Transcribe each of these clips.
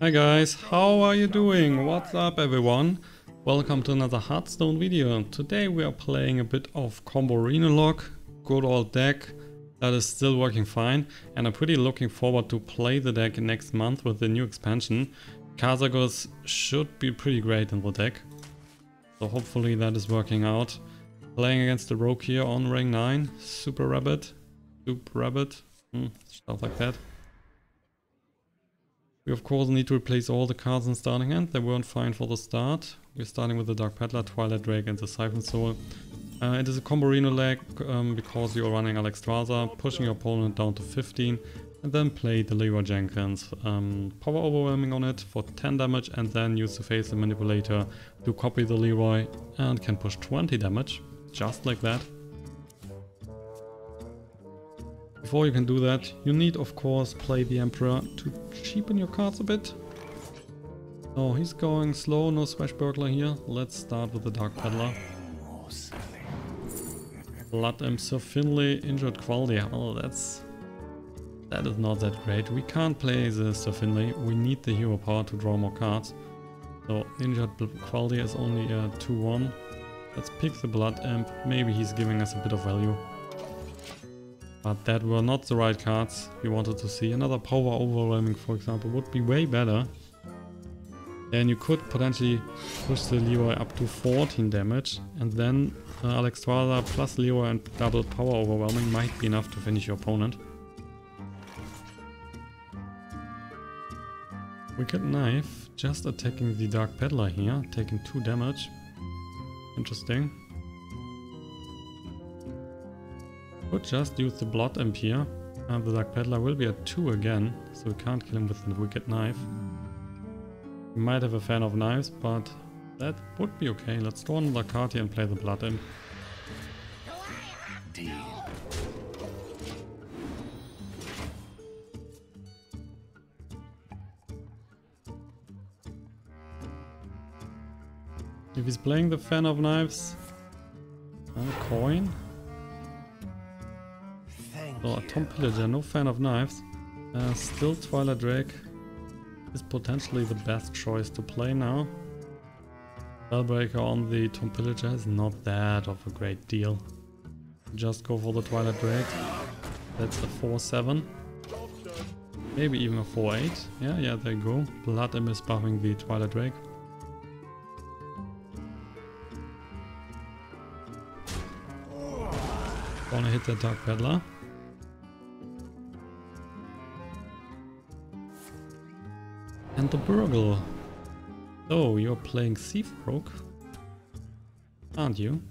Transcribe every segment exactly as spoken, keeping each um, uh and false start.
Hi guys, how are you doing? What's up everyone? Welcome to another Hearthstone video. Today we are playing a bit of Combo Rhinolok, good old deck that is still working fine, and I'm pretty looking forward to play the deck next month with the new expansion. Khazagos should be pretty great in the deck, so hopefully that is working out. Playing against the Rogue here on rank nine, Super Rabbit, Super Rabbit, hmm, stuff like that. We of course need to replace all the cards in starting hand. They weren't fine for the start. We're starting with the Dark Peddler, Twilight Drake and the Siphon Soul. Uh, it is a Combo Rhinolok um, because you're running Alexstrasza, pushing your opponent down to fifteen, and then play the Leroy Jenkins. Um, power Overwhelming on it for ten damage, and then use the Faceless Manipulator to copy the Leroy and can push twenty damage, just like that. Before you can do that, you need of course play the Emperor to cheapen your cards a bit. Oh, he's going slow, no Swashbuckler here. Let's start with the Dark Peddler. Blood Imp, Sir Finley, Injured Quality. Oh, that's... that is not that great. We can't play the Sir Finley, we need the hero power to draw more cards. So Injured Quality is only a two one. Let's pick the Blood Imp, maybe he's giving us a bit of value. But that were not the right cards we wanted to see. Another Power Overwhelming, for example, would be way better. And you could potentially push the Leroy up to fourteen damage. And then uh, Alexstrasza plus Leroy and double Power Overwhelming might be enough to finish your opponent. Wicked Knife, just attacking the Dark Peddler here, taking two damage. Interesting. Could just use the Blood Imp here, and the Dark Peddler will be at two again, so we can't kill him with the Wicked Knife. We might have a Fan of Knives, but that would be okay. Let's draw another card here and play the Blood Imp. Deal. If he's playing the Fan of Knives, a coin. So a Tom Pillager, no Fan of Knives. Uh, still Twilight Drake is potentially the best choice to play now. Spellbreaker on the Tom Pillager is not that of a great deal. Just go for the Twilight Drake. That's a four seven. Maybe even a four eight. Yeah, yeah, there you go. Blood Imp is buffing the Twilight Drake. Wanna hit the Dark Peddler. And the Burgle. Oh, you're playing Thief Rogue, aren't you?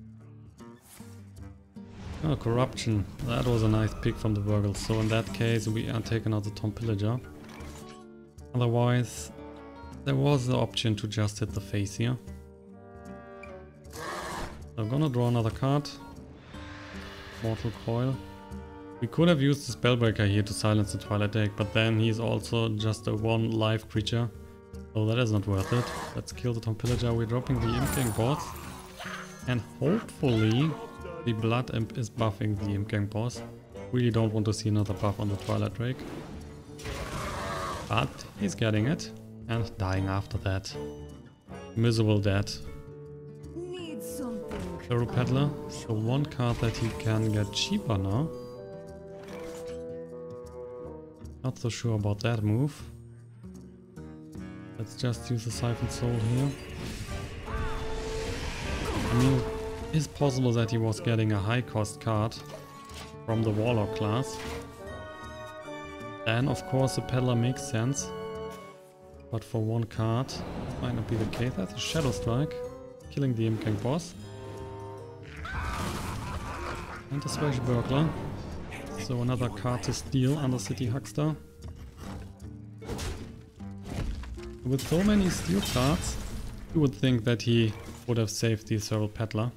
Oh, Corruption. That was a nice pick from the Burgle. So in that case, we are taking out the Tom Pillager. Otherwise, there was the option to just hit the face here. So I'm gonna draw another card. Mortal Coil. We could have used the Spellbreaker here to silence the Twilight Drake, but then he's also just a one life creature, so that is not worth it. Let's kill the Tom Pillager. We're dropping the Imp Gang boss, and hopefully the Blood Imp is buffing the Imp Gang boss. Really don't want to see another buff on the Twilight Drake, but he's getting it and dying after that. Miserable death. Hero Peddler, so one card that he can get cheaper now. Not so sure about that move. Let's just use the Siphon Soul here. I mean, it's possible that he was getting a high cost card from the Warlock class. Then of course the Peddler makes sense. But for one card, might not be the case. That's a Shadow Strike, killing the Imp Gang boss. And a Swashbuckler. So another card to steal under City Huckster. With so many steal cards, you would think that he would have saved the Feral Peddler.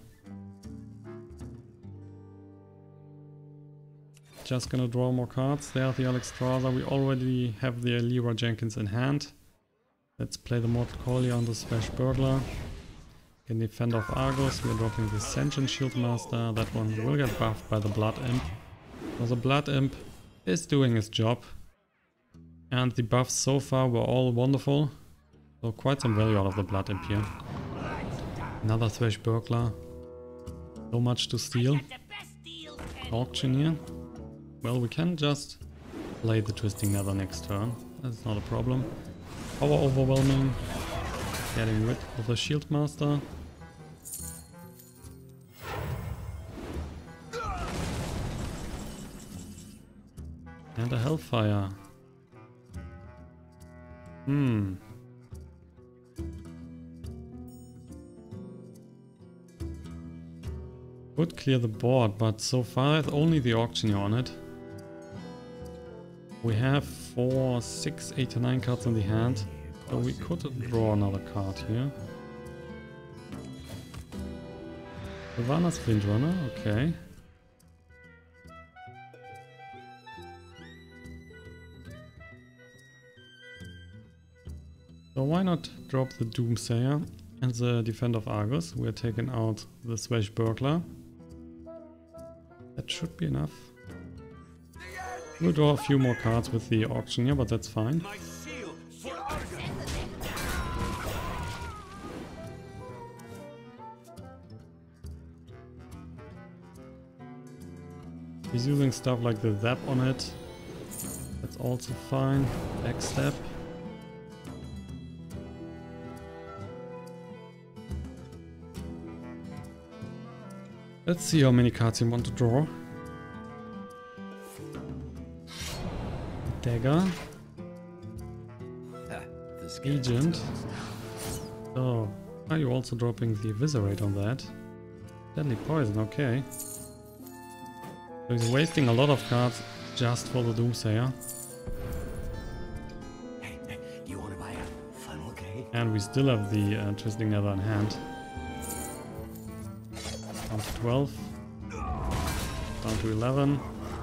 Just gonna draw more cards. There's the Alexstrasza. We already have the Leroy Jenkins in hand. Let's play the Mortal Coil on the Swashbuckler. Can defend off Argos. We're dropping the Sentient Shieldmaster. That one will get buffed by the Blood Imp. So the Blood Imp is doing his job. And the buffs so far were all wonderful. So quite some value out of the Blood Imp here. Another Thresh Burglar. So much to steal. Auctioneer. Well, we can just play the Twisting Nether next turn. That's not a problem. Power Overwhelming. Getting rid of the Shield Master. And a Hellfire. Hmm. Would clear the board, but so far it's only the Auctioneer on it. We have four, six, eight, nine cards in the hand, so we could draw another card here. Sylvanas Windrunner, okay. So why not drop the Doomsayer and the Defender of Argus? We're taking out the Thresh Burglar. That should be enough. We'll draw a few more cards with the Auctioneer, but that's fine. He's using stuff like the Zap on it. That's also fine. Backstab. Let's see how many cards you want to draw. Dagger. Agent. Oh, are you also dropping the Eviscerate on that? Deadly Poison, okay. So he's wasting a lot of cards just for the Doomsayer. Hey, hey, you want to buy a funnel cake? And we still have the uh, Twisting Nether in hand. Down to twelve. Down to eleven.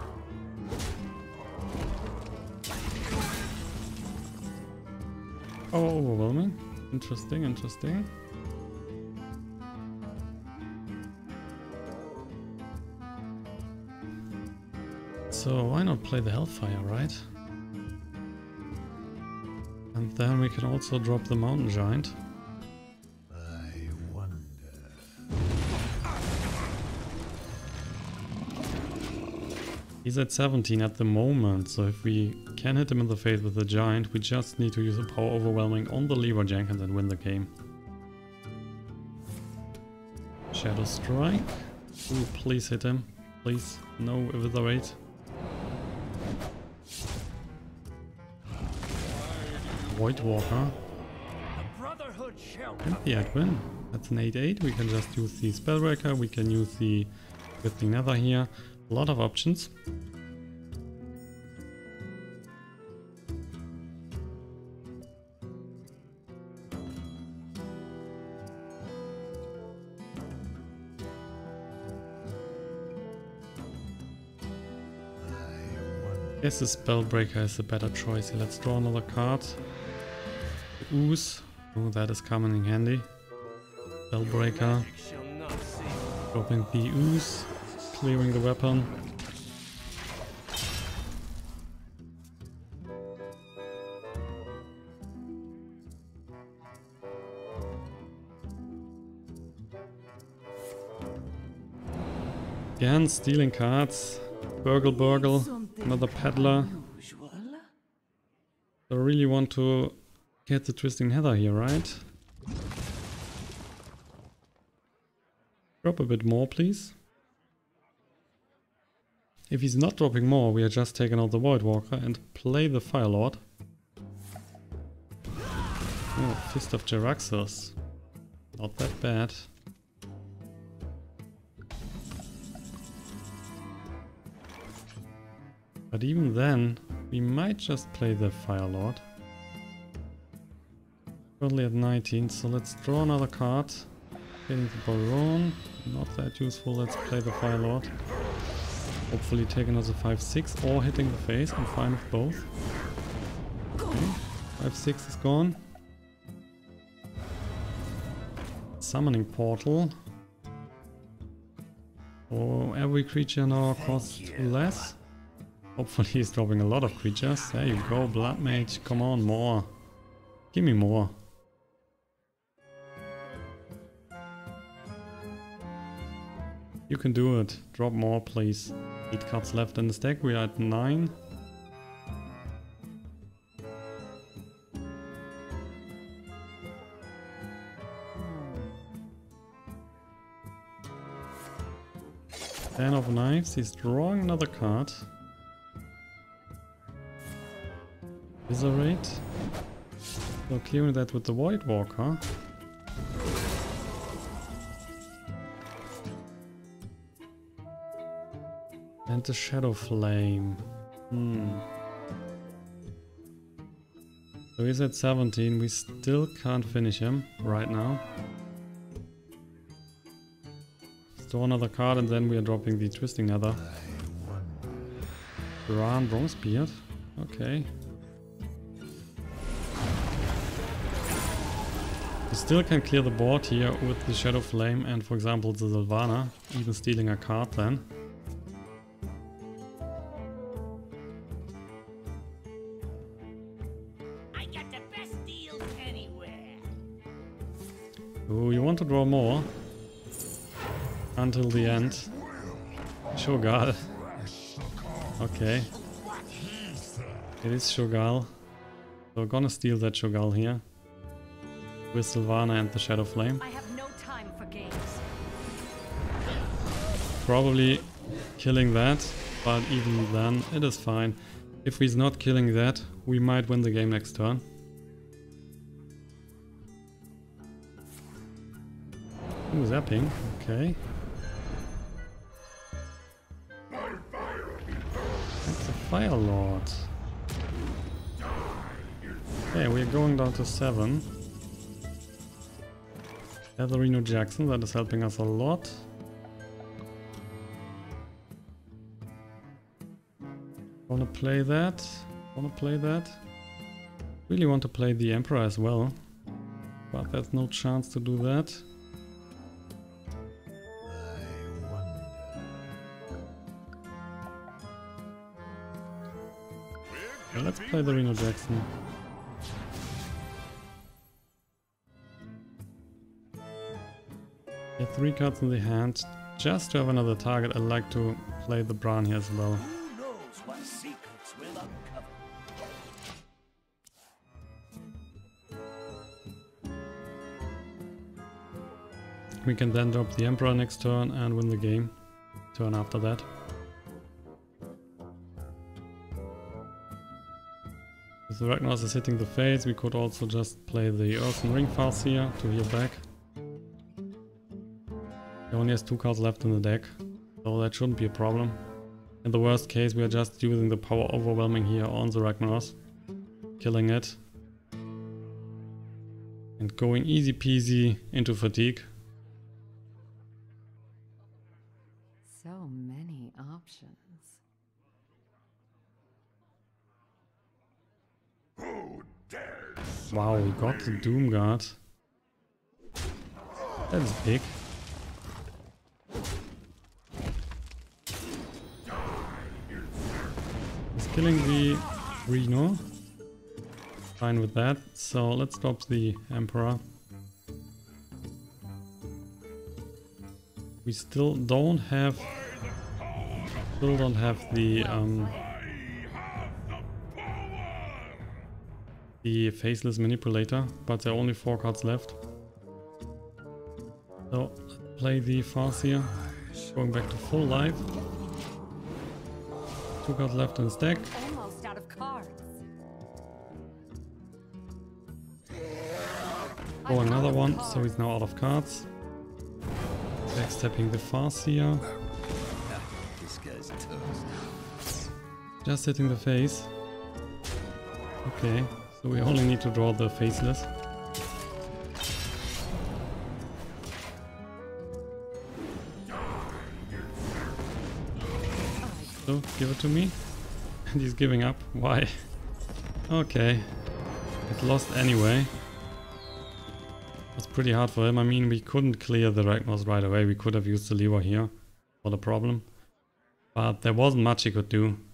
Oh, overwhelming. Interesting, interesting. So why not play the Hellfire, right? And then we can also drop the Mountain Giant. I wonder. He's at seventeen at the moment, so if we can hit him in the face with the Giant, we just need to use a Power Overwhelming on the Lever Jenkins and win the game. Shadow Strike. Ooh, please hit him. Please, no Eviscerate. Void Walker. And the Edwin. That's an eight eight. We can just use the Spellbreaker. We can use the Twisting Nether here. A lot of options. Guess the Spellbreaker is a better choice. Let's draw another card. The Ooze. Oh, that is coming in handy. Spellbreaker. Dropping the Ooze. Clearing the weapon. Again, stealing cards. Burgle Burgle. Another Peddler. I really want to get the Twisting Nether here, right? Drop a bit more, please. If he's not dropping more, we are just taking out the Void Walker and play the Fire Lord. Oh, Fist of Jaraxxus. Not that bad. But even then, we might just play the Fire Lord. Currently at nineteen, so let's draw another card. Getting the Baron, not that useful, let's play the Fire Lord. Hopefully taking us a five six or hitting the face, I'm fine with both. Okay, five six is gone. Summoning Portal. Oh, every creature now costs two less. Hopefully he's dropping a lot of creatures. There you go, Blood Mage. Come on, more. Give me more. You can do it. Drop more, please. Eight cards left in the stack. We are at nine. Ten of Knives. He's drawing another card. Viscerate. So clearing that with the Void Walker. And the Shadow Flame. Hmm. So he's at seventeen. We still can't finish him right now. Store another card and then we are dropping the Twisting Nether. Duran Bronzebeard. Okay. We still can clear the board here with the Shadow Flame and, for example, the Sylvana, even stealing a card then. I got the best deal anywhere. Oh, you want to draw more? Until the end. Shogal. Okay. It is Shogal. So we're gonna steal that Shogal here. With Sylvana and the Shadow Flame. I have no time for games. Probably killing that, but even then it is fine. If he's not killing that, we might win the game next turn. Ooh, zapping. Okay. That's a Fire Lord. Okay, we're going down to seven. Etherino Jackson, that is helping us a lot. Wanna play that? Wanna play that? Really want to play the Emperor as well. But there's no chance to do that. I wonder. Yeah, let's play the Reno Jackson. Get three cards in the hand. Just to have another target, I like to play the Bran here as well. Who knows what secrets will uncover? We can then drop the Emperor next turn and win the game. Turn after that. If the Ragnaros is hitting the face, we could also just play the Earthen Ring Farseer to heal back. He only has two cards left in the deck, so that shouldn't be a problem. In the worst case, we are just using the power overwhelming here on the Ragnaros, killing it, and going easy peasy into fatigue. So many options. Wow, we got the Doom Guard. That is big. He's killing the Reno. Fine with that. So let's drop the Emperor. We still don't have still don't have the um the Faceless Manipulator, but there are only four cards left. So let's play the Farseer, going back to full life. Two cards left in the stack. Almost out of cards. Oh, another one, so he's now out of cards. Backstepping the Farseer. This guy's toast. Just hitting the face. Okay, so we only need to draw the Faceless. So, give it to me. And he's giving up. Why? Okay. It lost anyway. It was pretty hard for him. I mean, we couldn't clear the Ragnaros right away. We could have used the lever here for the problem. But there wasn't much he could do.